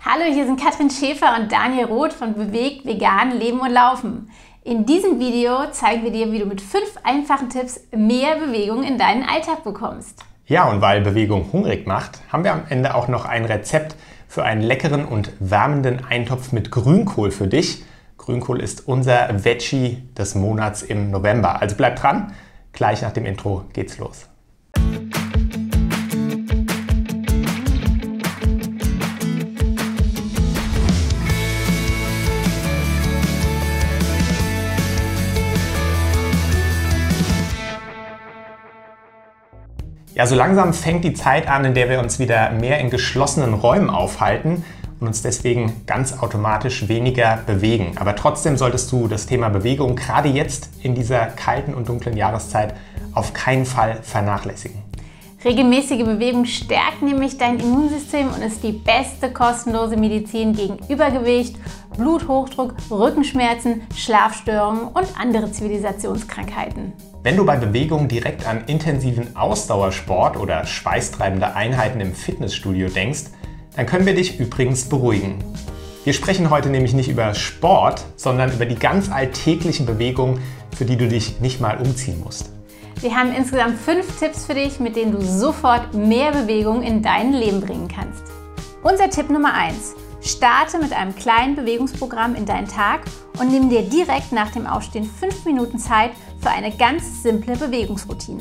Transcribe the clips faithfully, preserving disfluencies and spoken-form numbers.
Hallo, hier sind Katrin Schäfer und Daniel Roth von Bewegt, Vegan, Leben und Laufen. In diesem Video zeigen wir dir, wie du mit fünf einfachen Tipps mehr Bewegung in deinen Alltag bekommst. Ja, und weil Bewegung hungrig macht, haben wir am Ende auch noch ein Rezept für einen leckeren und wärmenden Eintopf mit Grünkohl für dich. Grünkohl ist unser Veggie des Monats im November. Also bleib dran, gleich nach dem Intro geht's los. Ja, so langsam fängt die Zeit an, in der wir uns wieder mehr in geschlossenen Räumen aufhalten und uns deswegen ganz automatisch weniger bewegen. Aber trotzdem solltest du das Thema Bewegung gerade jetzt in dieser kalten und dunklen Jahreszeit auf keinen Fall vernachlässigen. Regelmäßige Bewegung stärkt nämlich dein Immunsystem und ist die beste kostenlose Medizin gegen Übergewicht, Bluthochdruck, Rückenschmerzen, Schlafstörungen und andere Zivilisationskrankheiten. Wenn du bei Bewegung direkt an intensiven Ausdauersport oder schweißtreibende Einheiten im Fitnessstudio denkst, dann können wir dich übrigens beruhigen. Wir sprechen heute nämlich nicht über Sport, sondern über die ganz alltäglichen Bewegungen, für die du dich nicht mal umziehen musst. Wir haben insgesamt fünf Tipps für dich, mit denen du sofort mehr Bewegung in dein Leben bringen kannst. Unser Tipp Nummer eins. Starte mit einem kleinen Bewegungsprogramm in deinen Tag und nimm dir direkt nach dem Aufstehen fünf Minuten Zeit für eine ganz simple Bewegungsroutine.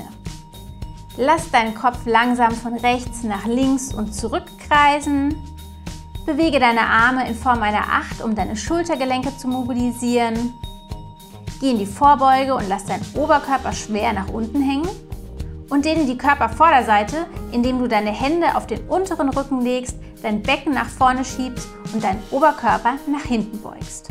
Lass deinen Kopf langsam von rechts nach links und zurück kreisen. Bewege deine Arme in Form einer Acht, um deine Schultergelenke zu mobilisieren. Geh in die Vorbeuge und lass deinen Oberkörper schwer nach unten hängen. Und dehne die Körpervorderseite, indem du deine Hände auf den unteren Rücken legst, dein Becken nach vorne schiebst und deinen Oberkörper nach hinten beugst.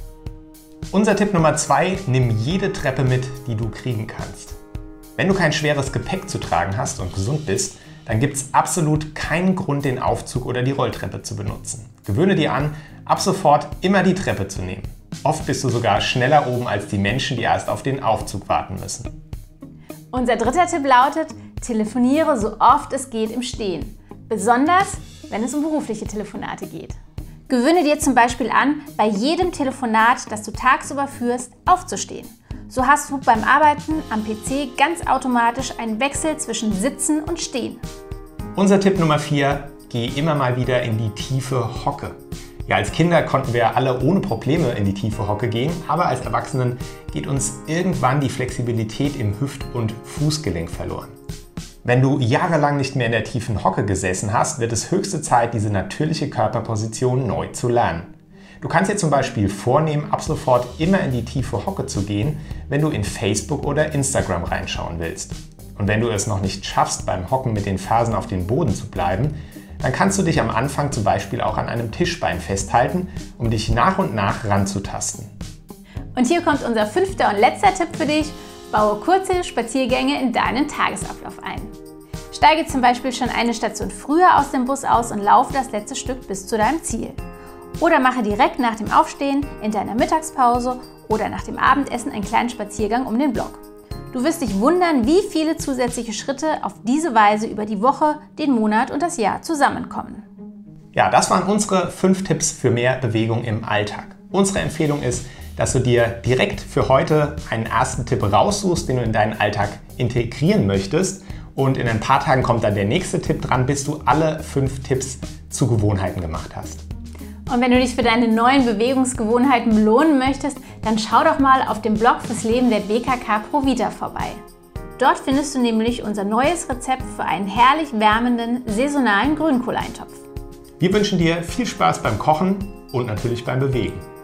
Unser Tipp Nummer zwei, nimm jede Treppe mit, die du kriegen kannst. Wenn du kein schweres Gepäck zu tragen hast und gesund bist, dann gibt es absolut keinen Grund, den Aufzug oder die Rolltreppe zu benutzen. Gewöhne dir an, ab sofort immer die Treppe zu nehmen. Oft bist du sogar schneller oben als die Menschen, die erst auf den Aufzug warten müssen. Unser dritter Tipp lautet, telefoniere so oft es geht im Stehen. Besonders, wenn es um berufliche Telefonate geht. Gewöhne dir zum Beispiel an, bei jedem Telefonat, das du tagsüber führst, aufzustehen. So hast du beim Arbeiten am P C ganz automatisch einen Wechsel zwischen Sitzen und Stehen. Unser Tipp Nummer vier, geh immer mal wieder in die tiefe Hocke. Ja, als Kinder konnten wir alle ohne Probleme in die tiefe Hocke gehen, aber als Erwachsenen geht uns irgendwann die Flexibilität im Hüft- und Fußgelenk verloren. Wenn du jahrelang nicht mehr in der tiefen Hocke gesessen hast, wird es höchste Zeit, diese natürliche Körperposition neu zu lernen. Du kannst dir zum Beispiel vornehmen, ab sofort immer in die tiefe Hocke zu gehen, wenn du in Facebook oder Instagram reinschauen willst. Und wenn du es noch nicht schaffst, beim Hocken mit den Fersen auf dem Boden zu bleiben, dann kannst du dich am Anfang zum Beispiel auch an einem Tischbein festhalten, um dich nach und nach ranzutasten. Und hier kommt unser fünfter und letzter Tipp für dich. Baue kurze Spaziergänge in deinen Tagesablauf ein. Steige zum Beispiel schon eine Station früher aus dem Bus aus und laufe das letzte Stück bis zu deinem Ziel. Oder mache direkt nach dem Aufstehen, in deiner Mittagspause oder nach dem Abendessen einen kleinen Spaziergang um den Block. Du wirst dich wundern, wie viele zusätzliche Schritte auf diese Weise über die Woche, den Monat und das Jahr zusammenkommen. Ja, das waren unsere fünf Tipps für mehr Bewegung im Alltag. Unsere Empfehlung ist, dass du dir direkt für heute einen ersten Tipp raussuchst, den du in deinen Alltag integrieren möchtest. Und in ein paar Tagen kommt dann der nächste Tipp dran, bis du alle fünf Tipps zu Gewohnheiten gemacht hast. Und wenn du dich für deine neuen Bewegungsgewohnheiten belohnen möchtest, dann schau doch mal auf dem Blog fürs Leben der B K K Provita vorbei. Dort findest du nämlich unser neues Rezept für einen herrlich wärmenden, saisonalen Grünkohleintopf. Wir wünschen dir viel Spaß beim Kochen und natürlich beim Bewegen.